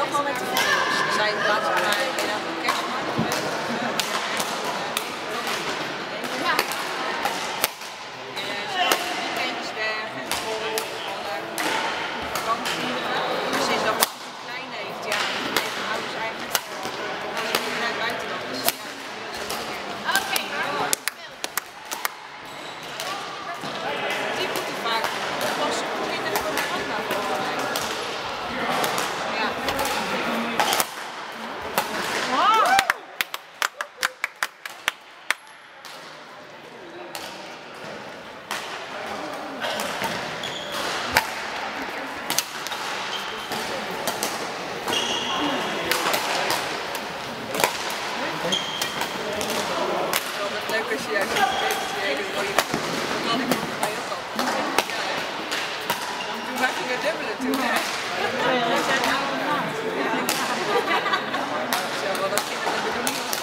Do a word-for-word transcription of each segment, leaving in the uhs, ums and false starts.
afval met de We zijn laatst maar in een kerstmarkt geweest. Ja. En ze gaan weekendjes weg en school en vakantie. Dus sinds dat mijn zus een klein heeft, ja, heeft mijn ouders eigenlijk naar het buitenland. Dus ja, oké. Die moeten vaak pas kinderen van de Anna volgens mij. Ja. Wow. Leuk als je juist weet dat je hele mooie dat had ik voor mij ook al. Ja, hè? Toen maak je weer dubbele toen, hè? Ja, dat zijn oude maat. Zo, wat dat kind de bedoeling was.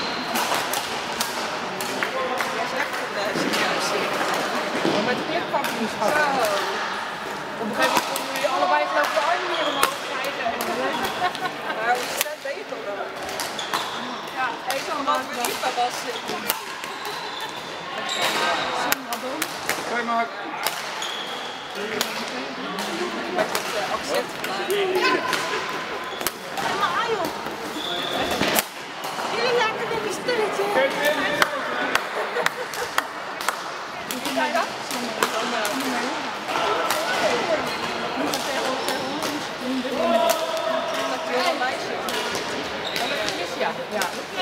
Jij is echt een serieus. Met de klikpakkenschap. Zo. Op een gegeven moment konden jullie allebei geloof ik de armen hier omhoog krijgen. Maar hoe sterk ben je toch wel? Ja, ik zal Wat voor liefde was het? Hoi Mark. Met het accent vandaag. Maar joh. Jullie lijken net een stelletje. Wie zei dat? Dat is wel een meisje. Ja. Ja.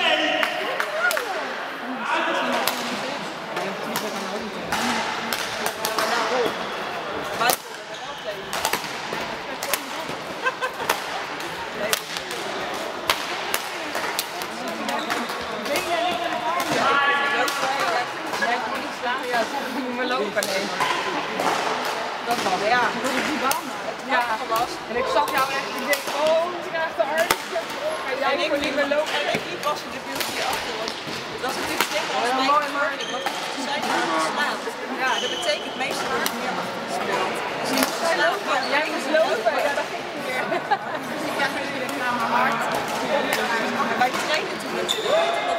Ja, toen gingen we lopen nemen. Dat was, ja. Die baan. Ja, was. En ik zag jou echt, ik denk, oh, je krijgt de arm. Ja, en ik kon niet meer lopen en ik liep pas in de buurt hierachter. Want dat is natuurlijk tegen als mijn verwarring, want ze zijn hard geslaan. Ja, dat betekent meestal hard meer achter de speel. Dus je moet gaan lopen. Jij moest lopen, ja, dat ging niet meer. Ja, jullie gaan maar hard. En wij trainen toen natuurlijk.